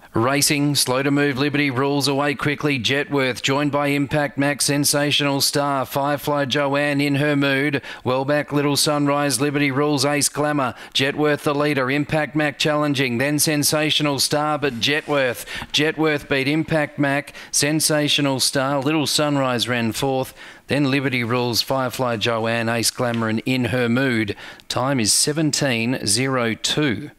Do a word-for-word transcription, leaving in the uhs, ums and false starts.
Racing, slow to move, Liberty rules away quickly. Jetworth, joined by Impact Max, Sensational Star. Firefly Joanne in her mood. Well back, Little Sunrise, Liberty rules, Ace Glamour. Jetworth the leader, Impact Mac challenging, then Sensational Star, but Jetworth. Jetworth beat Impact Mac, Sensational Star, Little Sunrise ran fourth. Then Liberty rules, Firefly Joanne, Ace Glamour and In Her Mood. Time is seventeen oh two.